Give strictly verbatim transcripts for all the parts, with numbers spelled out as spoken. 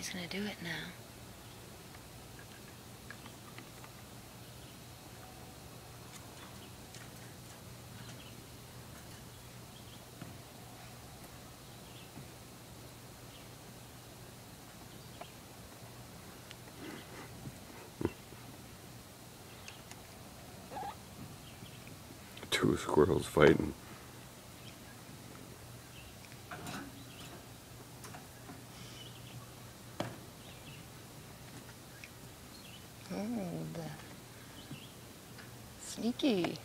He's gonna do it now. Two squirrels fighting. Oh, the sneaky.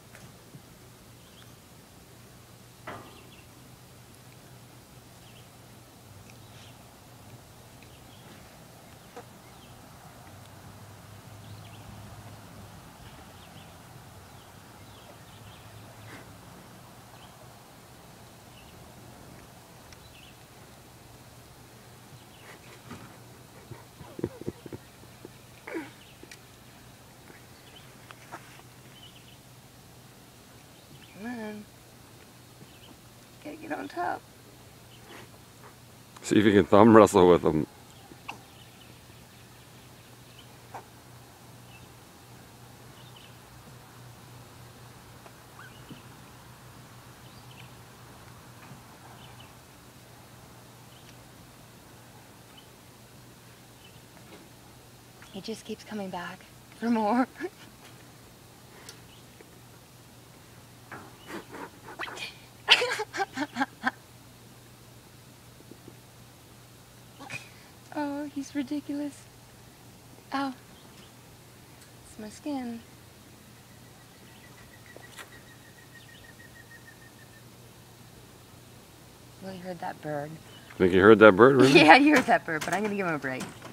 Come on. Gotta get on top. See if you can thumb wrestle with them. He just keeps coming back for more. Oh, he's ridiculous. Ow. It's my skin. Well, you heard that bird. Think you heard that bird, really? Yeah, you heard that bird, but I'm gonna give him a break.